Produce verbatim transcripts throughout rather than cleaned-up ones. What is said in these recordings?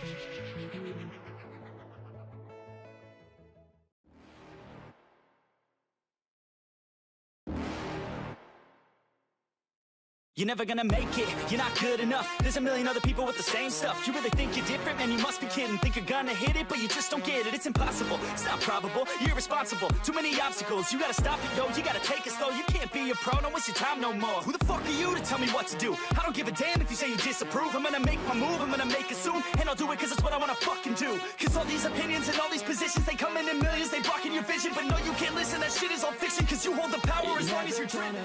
You're never gonna make it, you're not good enough. There's a million other people with the same stuff. You really think you're different? Man, you must be kidding. Think you're gonna hit it, but you just don't get it. It's impossible, it's not probable, you're irresponsible. Too many obstacles, you gotta stop it, yo. You gotta take it slow, you can't be a pro. Don't waste your time no more. Who the fuck are you to tell me what to do? I don't give a damn if you say you disapprove. I'm gonna make my move, I'm gonna make it soon. And I'll do it cause it's what I wanna fucking do. Cause all these opinions and all these positions, they come in in millions. They blocking your vision, but no, you can't listen. That shit is all fiction, cause you hold the power as long as you're dreaming.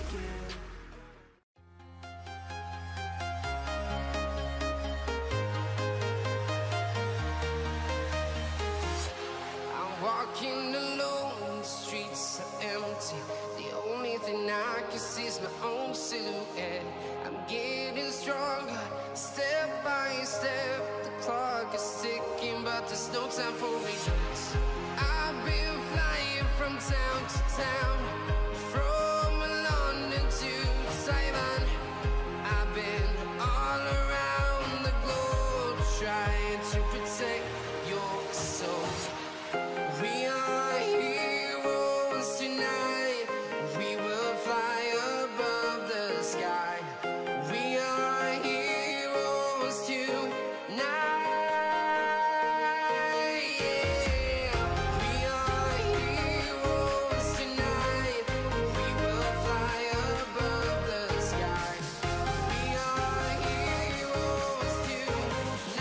Walking alone, the streets are empty. The only thing I can see is my own silhouette. I'm getting stronger, step by step. The clock is ticking, but there's no time for regrets. I've been flying from town to town, from London to Taiwan. I've been all around the globe, trying to protect your soul. We are heroes tonight. We will fly above the sky. We are heroes tonight. Yeah. We are heroes tonight. We will fly above the sky. We are heroes tonight.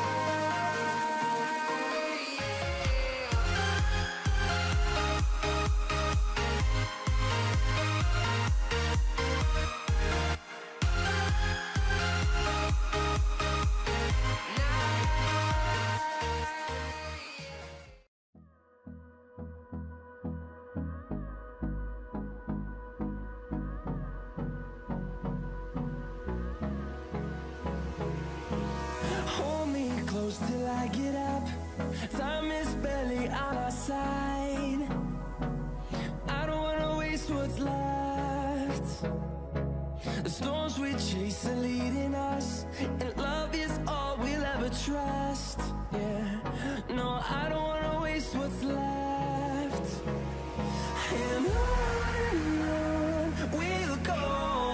Hold me close till I get up. Time is barely on our side. I don't wanna waste what's left. The storms we chase are leading us, and love is all we'll ever trust. Yeah, no, I don't wanna waste what's left. And on and on we'll go,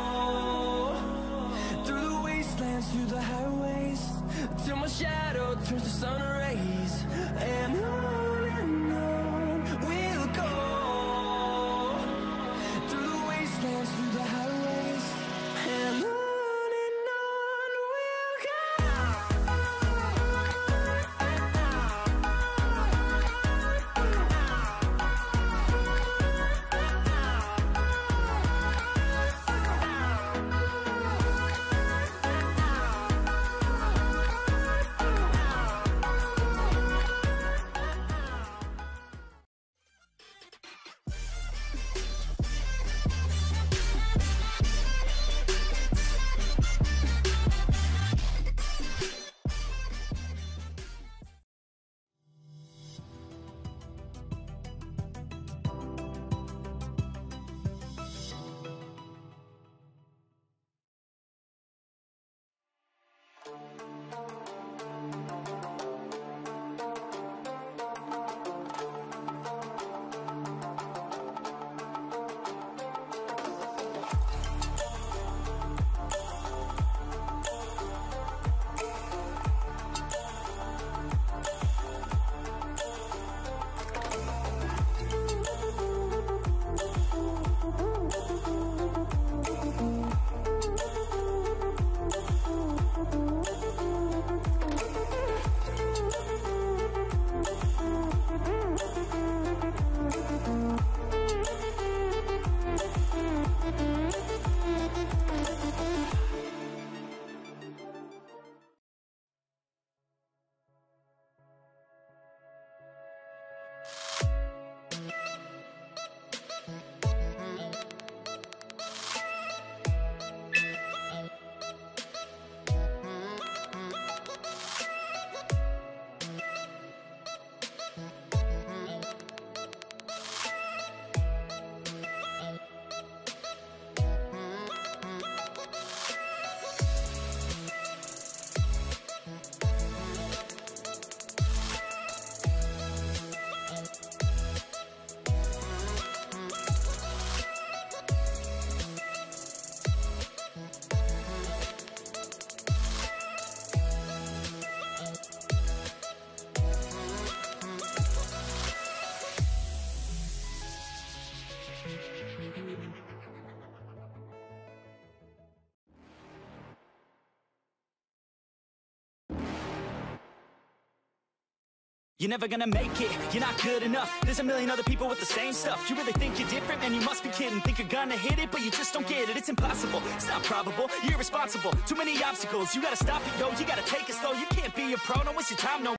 through the wastelands, through the highways, till my shadow turns to sun rays. And on and on we'll go, through the wastelands, through the highways, and on and on we'll go. You're never gonna make it, you're not good enough. There's a million other people with the same stuff. You really think you're different? Man, you must be kidding. Think you're gonna hit it, but you just don't get it. It's impossible, it's not probable, you're irresponsible. Too many obstacles, you gotta stop it, yo. You gotta take it slow, you can't be a pro. Don't waste your time, no.